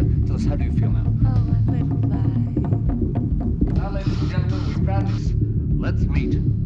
Tell us, how do you feel now? Oh, a little bye. Now, ladies and gentlemen, we proudly... Let's meet